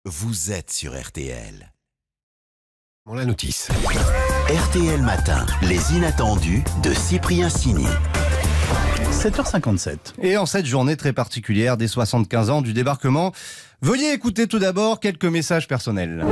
Vous êtes sur RTL. Bon, la notice. RTL Matin, les inattendus de Cyprien Sini. 7h57. Et en cette journée très particulière des 75 ans du débarquement, veuillez écouter tout d'abord quelques messages personnels.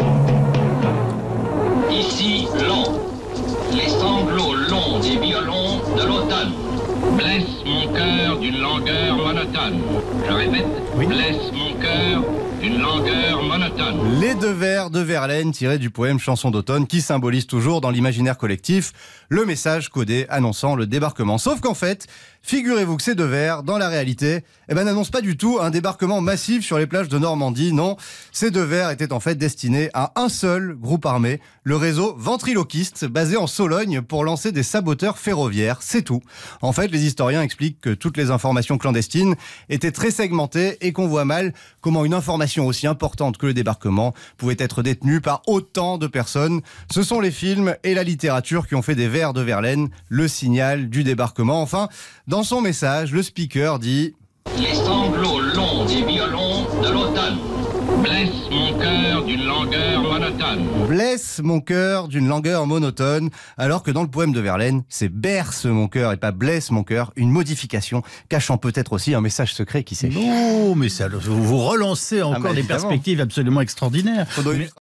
Ici, long. Les sanglots longs des violons de l'automne blessent mon cœur d'une langueur monotone. Je répète, blessent mon cœur d'une langueur monotone. Les deux vers de Verlaine tirés du poème Chanson d'automne qui symbolise toujours dans l'imaginaire collectif le message codé annonçant le débarquement. Sauf qu'en fait, figurez-vous que ces deux vers, dans la réalité, n'annoncent pas du tout un débarquement massif sur les plages de Normandie. Non, ces deux vers étaient en fait destinés à un seul groupe armé, le réseau ventriloquiste basé en Sologne pour lancer des saboteurs ferroviaires. C'est tout. En fait, les historiens expliquent que toutes les informations clandestines étaient très segmentées et qu'on voit mal comment une information aussi importante que le débarquement pouvait être détenue par autant de personnes. Ce sont les films et la littérature qui ont fait des vers de Verlaine le signal du débarquement. Enfin, dans son message, le speaker dit « Les sanglots longs des violons de l'automne blessent mon cœur d'une langueur monotone. » Blesse mon cœur d'une langueur monotone, alors que dans le poème de Verlaine, c'est berce mon cœur et pas blesse mon cœur, une modification cachant peut-être aussi un message secret, qui sait. Non, mais ça, vous relancez encore des évidemment. perspectives absolument extraordinaires.